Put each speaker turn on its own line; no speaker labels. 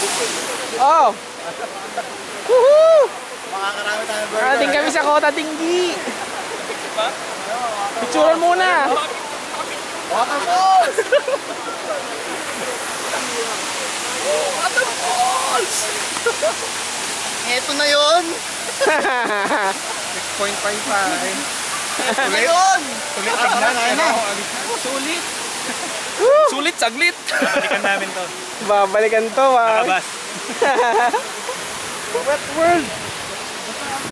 Oh! Woohoo!
Makakarami tayo ng burger.
Narating kami sa Kota Tinggi. Picturean muna.
Waterfalls! Waterfalls! Ito na yun!
6.55.
Ito na yun!
Sulit saglit.
Sulit!
Sulit saglit. Babalikan namin to.
Babalikan to,
Nakabas.
Wet world.